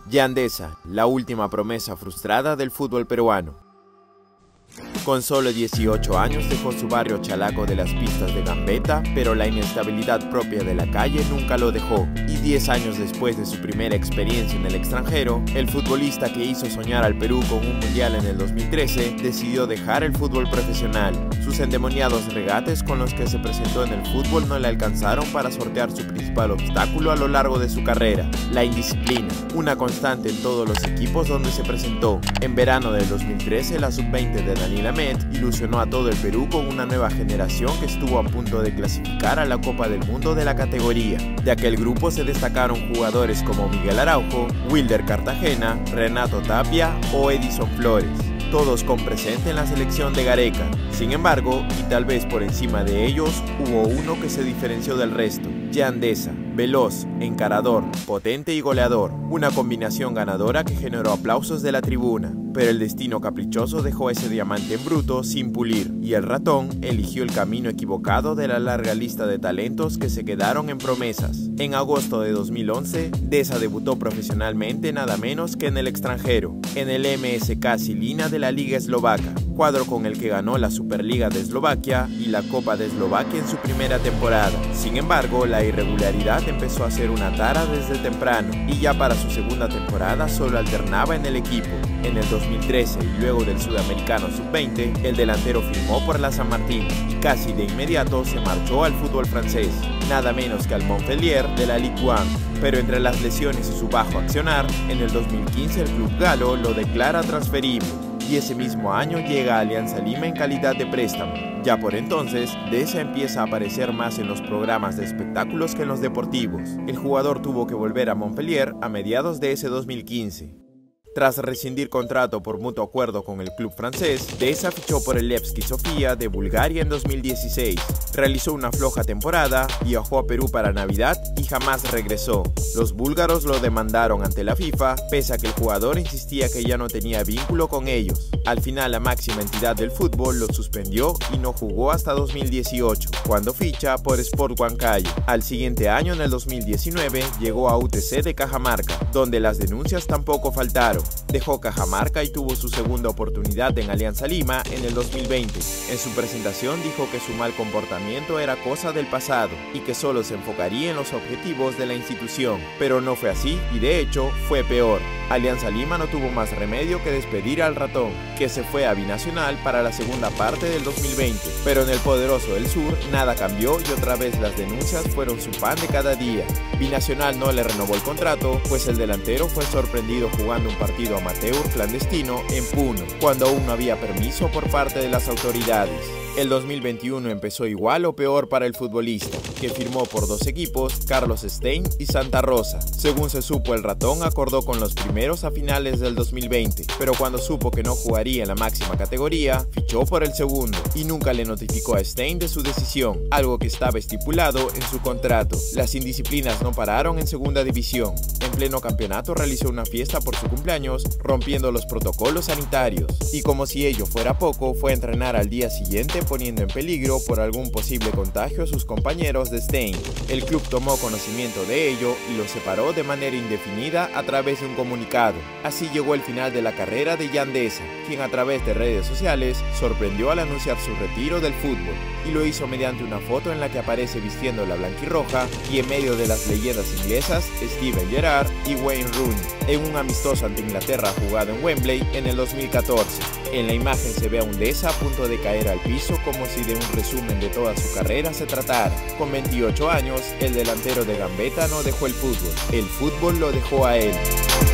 Yandesa, la última promesa frustrada del fútbol peruano. Con solo 18 años dejó su barrio chalaco de las pistas de Gambetta, pero la inestabilidad propia de la calle nunca lo dejó. Y 10 años después de su primera experiencia en el extranjero, el futbolista que hizo soñar al Perú con un mundial en el 2013 decidió dejar el fútbol profesional. Sus endemoniados regates con los que se presentó en el fútbol no le alcanzaron para sortear su principal obstáculo a lo largo de su carrera: la indisciplina, una constante en todos los equipos donde se presentó. En verano del 2013, la sub-20 de Daniel Amet ilusionó a todo el Perú con una nueva generación que estuvo a punto de clasificar a la Copa del Mundo de la categoría. De aquel grupo se destacaron jugadores como Miguel Araujo, Wilder Cartagena, Renato Tapia o Edison Flores, todos con presente en la selección de Gareca. Sin embargo, y tal vez por encima de ellos, hubo uno que se diferenció del resto: Yandesa, veloz, encarador, potente y goleador, una combinación ganadora que generó aplausos de la tribuna. Pero el destino caprichoso dejó ese diamante en bruto sin pulir, y el ratón eligió el camino equivocado de la larga lista de talentos que se quedaron en promesas. En agosto de 2011, Deza debutó profesionalmente nada menos que en el extranjero, en el MSK Žilina de la Liga Eslovaca, cuadro con el que ganó la Superliga de Eslovaquia y la Copa de Eslovaquia en su primera temporada. Sin embargo, la irregularidad empezó a ser una tara desde temprano, y ya para su segunda temporada solo alternaba en el equipo. En el 2013 y luego del Sudamericano Sub-20, el delantero firmó por la San Martín y casi de inmediato se marchó al fútbol francés, nada menos que al Montpellier de la Ligue 1. Pero entre las lesiones y su bajo accionar, en el 2015 el club galo lo declara transferible, y ese mismo año llega a Alianza Lima en calidad de préstamo. Ya por entonces, Deza empieza a aparecer más en los programas de espectáculos que en los deportivos. El jugador tuvo que volver a Montpellier a mediados de ese 2015. Tras rescindir contrato por mutuo acuerdo con el club francés, Deza fichó por el Levski Sofia de Bulgaria en 2016. Realizó una floja temporada, viajó a Perú para Navidad y jamás regresó. Los búlgaros lo demandaron ante la FIFA, pese a que el jugador insistía que ya no tenía vínculo con ellos. Al final, la máxima entidad del fútbol lo suspendió y no jugó hasta 2018, cuando ficha por Sport Huancayo. Al siguiente año, en el 2019, llegó a UTC de Cajamarca, donde las denuncias tampoco faltaron. Dejó Cajamarca y tuvo su segunda oportunidad en Alianza Lima en el 2020. En su presentación dijo que su mal comportamiento era cosa del pasado y que solo se enfocaría en los objetivos de la institución. Pero no fue así y de hecho fue peor. Alianza Lima no tuvo más remedio que despedir al ratón, que se fue a Binacional para la segunda parte del 2020. Pero en el poderoso del sur nada cambió y otra vez las denuncias fueron su pan de cada día. Binacional no le renovó el contrato, pues el delantero fue sorprendido jugando un partido amateur clandestino en Puno, cuando aún no había permiso por parte de las autoridades. El 2021 empezó igual o peor para el futbolista, que firmó por dos equipos, Carlos Stein y Santa Rosa. Según se supo, el ratón acordó con los primeros a finales del 2020, pero cuando supo que no jugaría en la máxima categoría, fichó por el segundo y nunca le notificó a Stein de su decisión, algo que estaba estipulado en su contrato. Las indisciplinas no pararon en segunda división. En pleno campeonato realizó una fiesta por su cumpleaños, rompiendo los protocolos sanitarios. Y como si ello fuera poco, fue a entrenar al día siguiente, poniendo en peligro por algún posible contagio a sus compañeros de Stein. El club tomó conocimiento de ello y lo separó de manera indefinida a través de un comunicado. Así llegó el final de la carrera de Yandesa, quien a través de redes sociales sorprendió al anunciar su retiro del fútbol, y lo hizo mediante una foto en la que aparece vistiendo la blanquirroja y en medio de las leyendas inglesas Steven Gerrard y Wayne Rooney, en un amistoso ante Inglaterra jugado en Wembley en el 2014. En la imagen se ve a un Deza a punto de caer al piso, como si de un resumen de toda su carrera se tratara. Con 28 años, el delantero de Gambetta no dejó el fútbol lo dejó a él.